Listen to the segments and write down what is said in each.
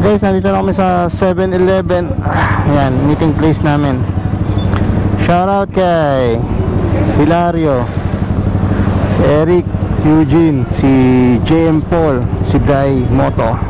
Guys, nandito na kami sa 7-Eleven. Ayan, meeting place namin. Shoutout kay Hilario, Eric, Eugene, si JM Paul, si Guy Moto.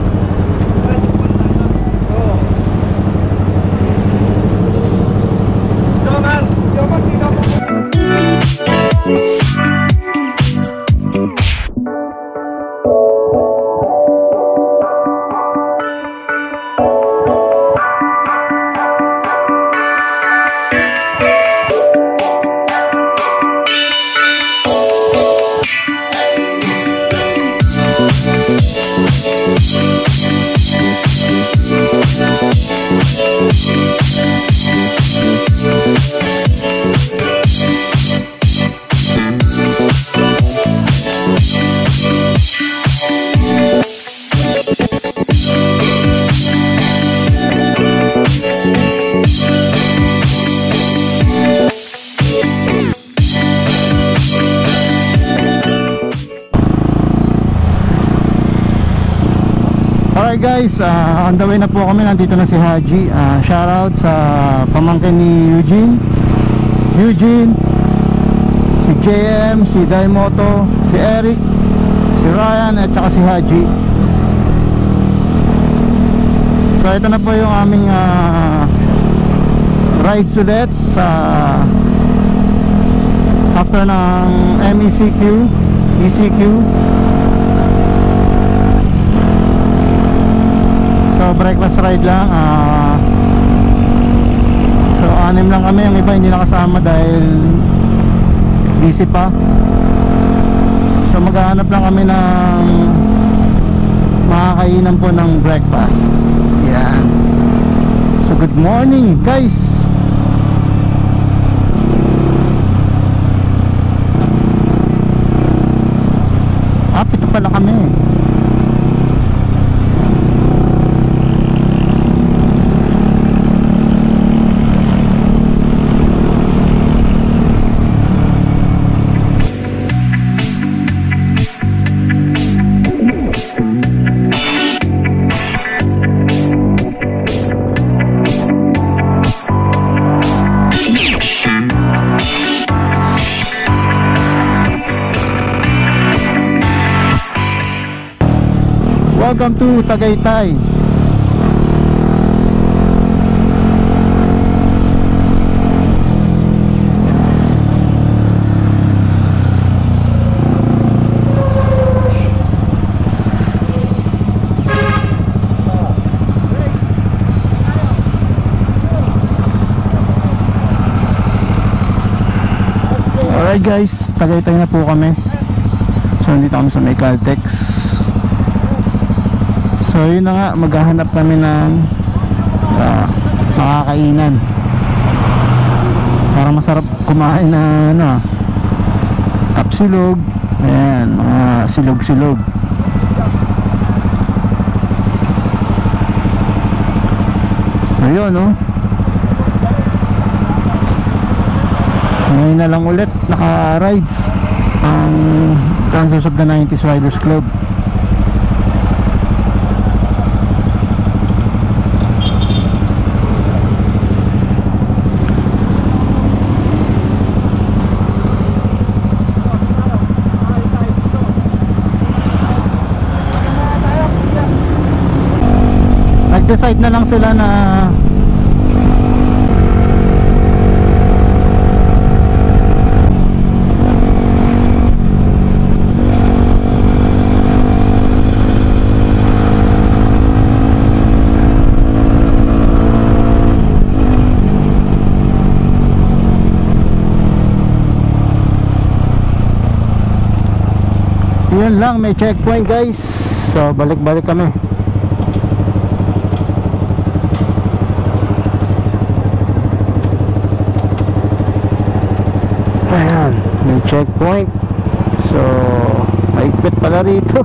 Alright guys, on the way na po kami. Nandito na si Haji. Shoutout sa pamangkin ni Eugene, si JM, si Daimoto, si Eric, si Ryan at saka si Haji. So ito na po yung aming rides ulit sa after ng ECQ. So breakfast ride lang. So 6 lang kami, yung iba hindi nakasama dahil busy pa. So maghahanap lang kami ng makakainan po ng breakfast. Yan. So good morning guys. Pito pala kami. Welcome to Tagaytay. Alright guys, Tagaytay na po kami. So nandito kami sa may Caltex. So yun na nga, maghahanap kami ng makakainan para masarap kumain na kapsilog. Ayan, mga silog-silog. So yun ngayon na lang ulit naka-rides ang Dancers of the 90s Riders Club. Decide na lang sila na yun lang, may checkpoint guys. So balik-balik kami. May checkpoint. So maigpit pala rito.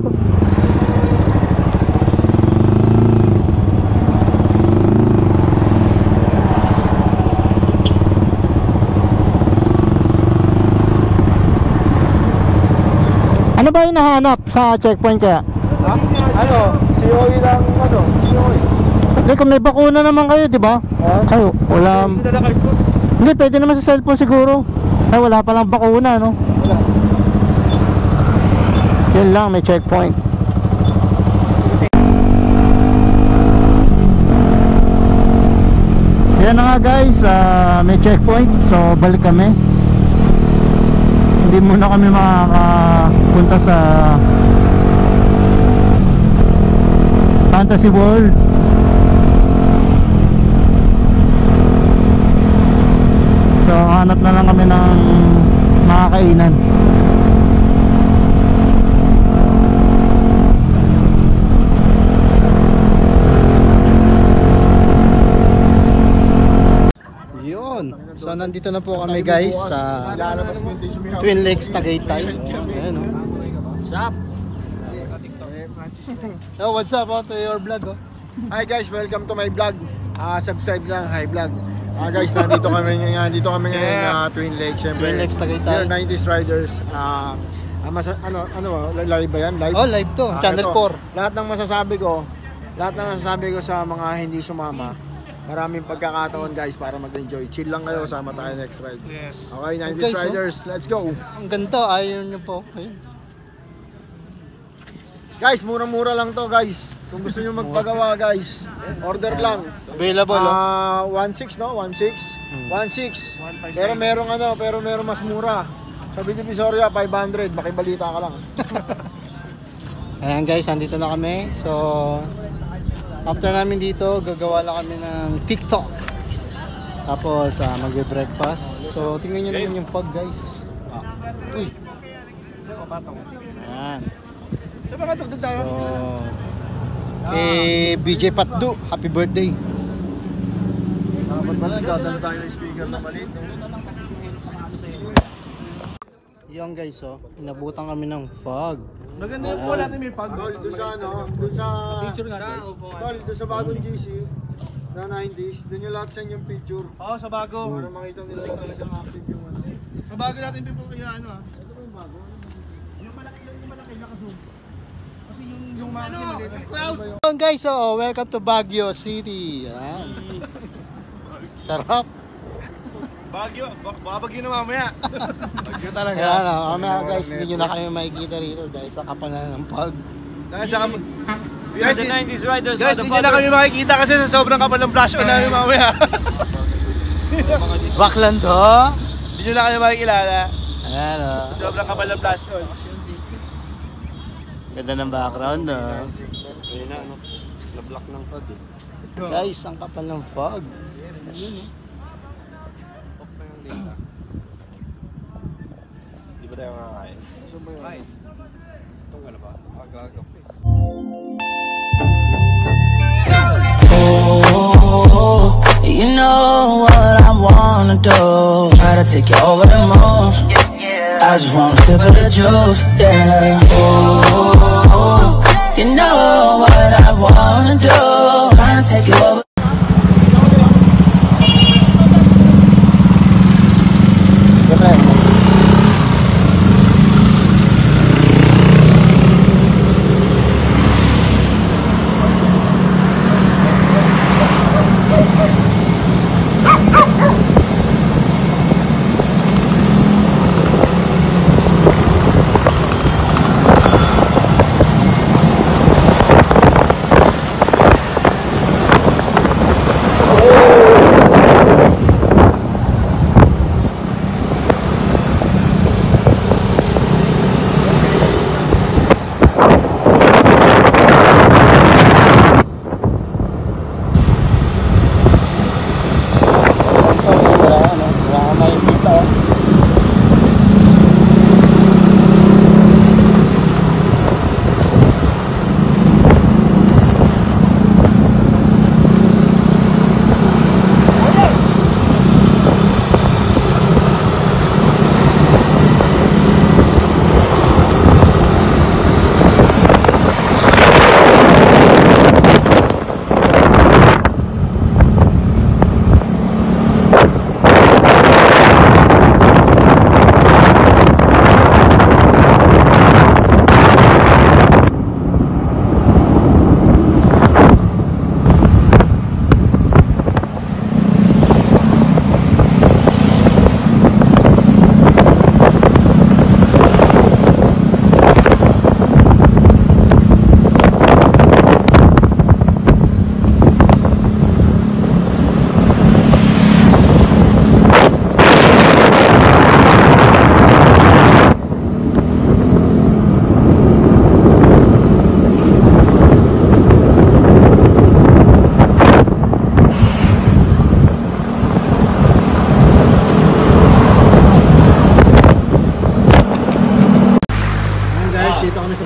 Ano ba hinahanap sa checkpoint kaya? Ano? COE lang ano, COE. Hindi, kung may bakuna naman kayo, di ba? Kayo, wala. Hindi, pwede naman sa cellphone siguro. Ay, wala palang bakuna, no? Wala. Yan lang, may checkpoint. Yan na nga guys, may checkpoint. So, balik kami. Hindi muna kami makakapunta sa Fantasy World. So hanap na lang kami ng makakainan. Yun. So nandito na po kami guys sa Twin Lakes Tagaytay. Ayan, oh. What's up? Oh, what's up to your vlog, oh? Hi guys, welcome to my vlog. Subscribe lang, hi vlog. Guys, nandito kami ngayon Twin Lakes, syempre. Twin Lakes Tagaytay. 90s Riders. Live ba yan? Live? Oh, live to, Channel 4. Lahat ng masasabi ko sa mga hindi sumama. Maraming pagkakataon guys para mag-enjoy. Chill lang kayo, sama tayo next ride. Yes. Okay, 90s guys, Riders, let's go. Ang ganito, ayaw nyo po. Ayun. Guys, murang-mura lang to guys. Kung gusto niyo magpagawa guys, order lang. Available, 1.6 no? 1.6. 1.6. Pero merong mas mura. Sa Divisoria 500, makibalita ka lang. Ayan guys, andito na kami. So after namin dito, gagawa lang kami ng TikTok. Tapos magbe-breakfast. So tingnan nyo naman yung fog guys. Uy. Ayan. So baka doon tayo. So BJ Patdu, happy birthday. Dapat pala, dadalo tayo ng speaker na maliit. Yung guys, inabutan kami ng fog. Maganda yung po natin may fog. Doon sa doon sa bagong GC na 90s, doon yung lahat sa yung picture. Oo, sa bago. Para makita nila yung talagang active yung ano. Sa bago natin people kaya ano ah. Ito ba yung bago? Yung malaki naka-zoom. Kasi yung mga cloud. Yun guys, welcome to Baguio City. Yan. Sarap. Bagyo, babagyo na mamaya. Bagyo talaga. Ayan, mamaya guys, hindi nyo na kami makikita rito dahil sa kapalan ng fog. Dahil sa Guys, the 90s Riders, guys, hindi na kami makikita kasi sa sobrang kapal ng flash on namin mamaya. Baklan to. Hindi nyo na kami makikilala. Ayan, Sobrang kapal ng flash on. ganda ng background, no? Ayun na, na-block ng fog eh. Guys, ang kapal ng fog. Ayun, Di ba tayo makakain? Ay. Itong ano ba? Agagap eh. Oh, you know what I wanna do. Try to take you over the moon. I just wanna sip of the juice, yeah. Oh, you know what I wanna do. Try to take you over.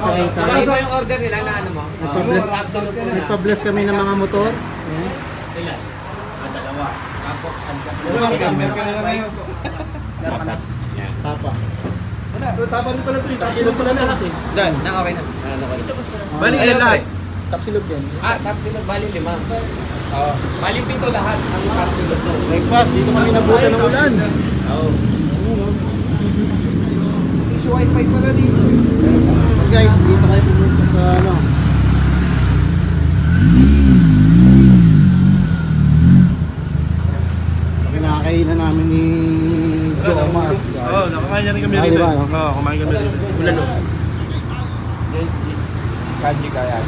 nagpakita. Iba yung order nila na ano mo? Nagpa-bless kami ng mga motor. Ilan? Dalawa. Tapos, Tapa. Tapa rin pala ito. Tapsilog pala lahat eh. Dan, okay na. Bali yan lahat. Tapsilog din. Tapsilog, bali 5. Oo. Bali 7 lahat. Ang tapsilog doon. Breakfast, dito kami nabutan ng ulan. Oo. Isi wifi pala dito. Guys, dito kayo pumunta sa ano. Sa kinakainan namin ni Jomar. Oo, nakakain na rin kami Ah, rin. diba, no? Oo, kumain kami rin. Ulalo. Kanji kaya.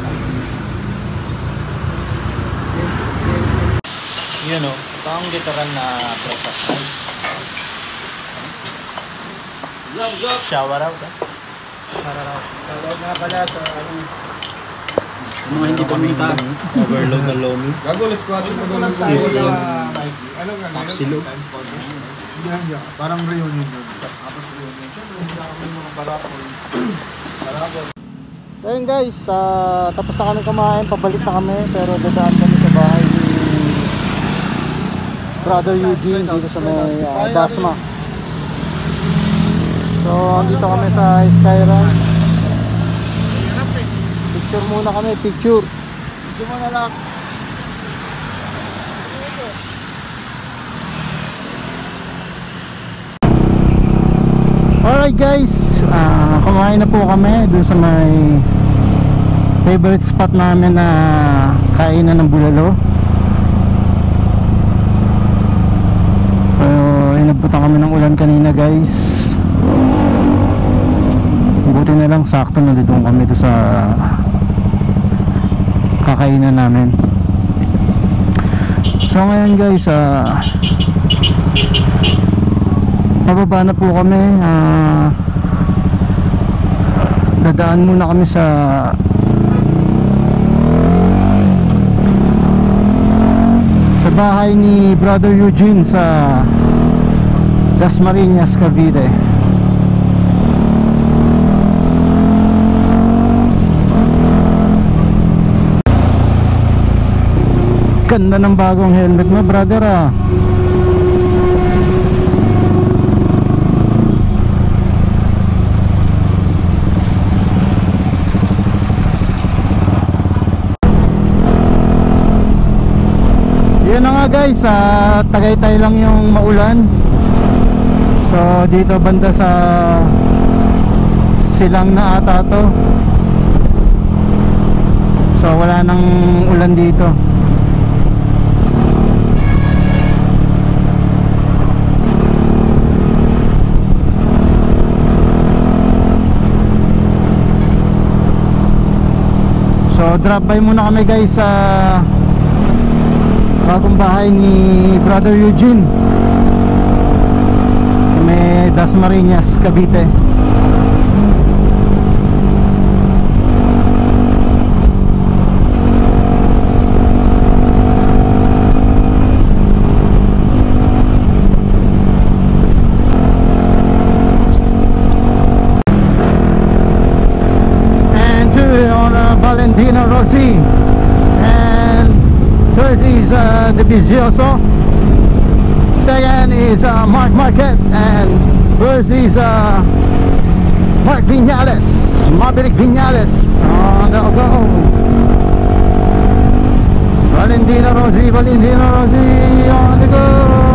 Yan o, ito ang literal na breakfast. Shower out eh. Shoutout nga pala sa Mga hindi pumunta. Overload na lomi. Gagulis ko atin ko Sizzling. Ano nga? Tapsilog. Parang reunion yun. Tapos reunion. Siyempre, hindi kami mga barakol. Ayun guys, tapos na kami kumain, pabalik na kami, pero dadaan kami sa bahay ni Brother Eugene dito sa may Dasma. So, dito kami sa Skyline. Picture muna kami, picture. Gusto mo na lang. Alright guys, kumain na po kami dun sa may favorite spot namin na kainan ng bulalo. So, inabutan kami ng ulan kanina guys. Buti na lang sakto nandito kami doon sa kakainan namin. So ngayon guys, pababa na po kami. Dadaan muna kami sa bahay ni Brother Eugene sa Dasmariñas, Cavite. Ganda ng bagong helmet mo, brother ah. Yun na nga guys, Tagaytay lang yung maulan. So dito banda sa Silang na ata to. So wala nang ulan dito. So drop by muna kami guys sa bagong bahay ni Brother Eugene sa may Dasmariñas, Cavite. Valentino Rossi, and third is Divizioso, second is Mark Marquez, and first is Mark Viñales, Maverick Viñales on the go. Valentino Rossi on the go.